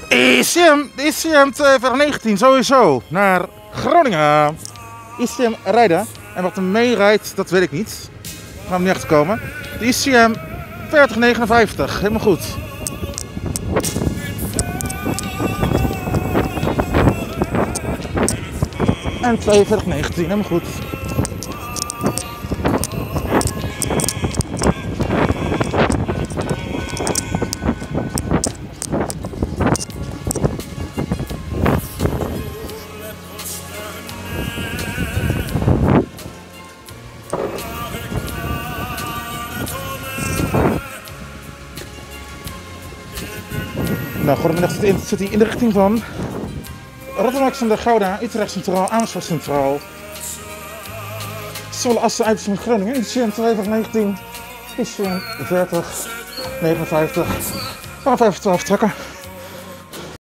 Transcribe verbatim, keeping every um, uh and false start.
I C M, de I C M tweeënveertig negentien sowieso naar Groningen. I C M rijden. En wat er mee rijdt, dat weet ik niet. We gaan niet achterkomen. De I C M veertig negenenvijftig, helemaal goed. En tweeënveertig negentien, helemaal goed. Nou, goedemiddag, zit hij in de richting van Rotterdam, Gouda, Utrecht Centraal, Amersfoort Centraal. Zwolle Assen, uitzending Groningen, I C M tweeënveertig negentien, I C M veertig negenenvijftig, we gaan even twaalf trekken.